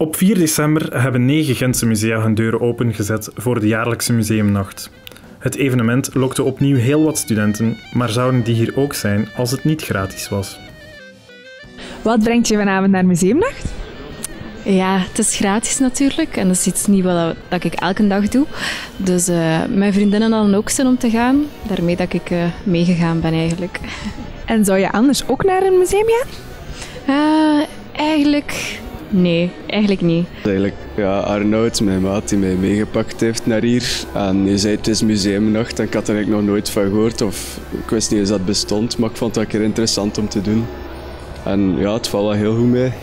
Op 4 december hebben 9 Gentse musea hun deuren opengezet voor de jaarlijkse museumnacht. Het evenement lokte opnieuw heel wat studenten, maar zouden die hier ook zijn als het niet gratis was? Wat brengt je vanavond naar museumnacht? Ja, het is gratis natuurlijk en dat is iets niet wat ik elke dag doe. Dus mijn vriendinnen hadden ook zin om te gaan, daarmee dat ik meegegaan ben eigenlijk. En zou je anders ook naar een museum gaan? Eigenlijk niet. Eigenlijk, ja, Arnoud, mijn maat, die mij meegepakt heeft naar hier. En je zei het is museumnacht en ik had er eigenlijk nog nooit van gehoord of ik wist niet eens dat het bestond, maar ik vond het een keer interessant om te doen. En ja, het valt wel heel goed mee.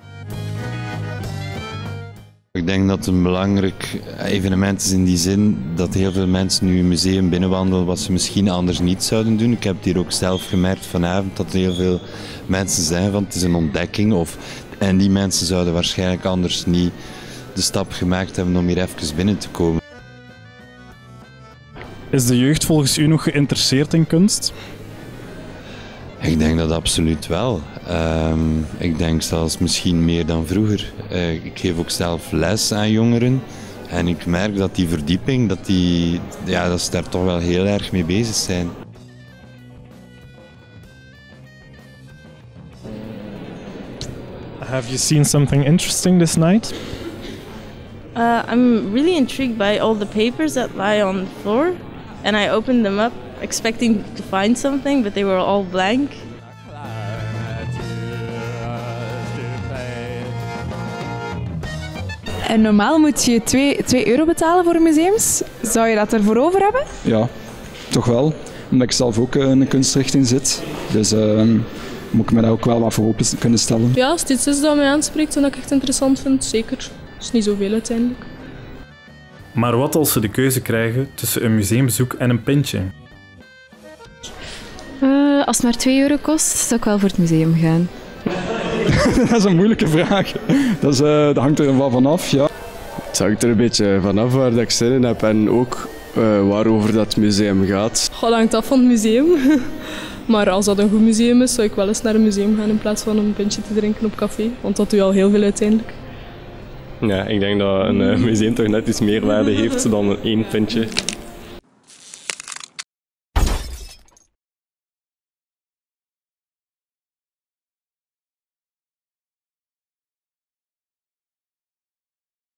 Ik denk dat het een belangrijk evenement is in die zin dat heel veel mensen nu een museum binnenwandelen wat ze misschien anders niet zouden doen. Ik heb het hier ook zelf gemerkt vanavond dat er heel veel mensen zijn van het is een ontdekking. En die mensen zouden waarschijnlijk anders niet de stap gemaakt hebben om hier even binnen te komen. Is de jeugd volgens u nog geïnteresseerd in kunst? Ik denk dat absoluut wel. Ik denk zelfs misschien meer dan vroeger. Ik geef ook zelf les aan jongeren en ik merk dat die verdieping, dat ze daar toch wel heel erg mee bezig zijn. Have you seen something interesting this night? I'm really intrigued by all the papers that lie on the floor, and I opened them up expecting to find something, but they were all blank. En normaal moet je 2 euro betalen voor museums. Zou je dat ervoor over hebben? Ja, toch wel. Omdat ik zelf ook in een kunstrichting zit. Dus moet ik me daar ook wel wat voor open kunnen stellen. Ja, als het iets is dat mij aanspreekt en dat ik echt interessant vind, zeker. Het is niet zoveel uiteindelijk. Maar wat als ze de keuze krijgen tussen een museumbezoek en een pintje? Als het maar 2 euro kost, zou ik wel voor het museum gaan. Dat is een moeilijke vraag. Dat hangt er wel vanaf, ja. Het hangt er een beetje vanaf waar dat ik zin in heb en ook waarover dat museum gaat. Dat hangt af van het museum. Maar als dat een goed museum is, zou ik wel eens naar een museum gaan in plaats van een pintje te drinken op café. Want dat doe je al heel veel uiteindelijk. Ja, ik denk dat een museum toch net iets meer waarde heeft dan 1 pintje.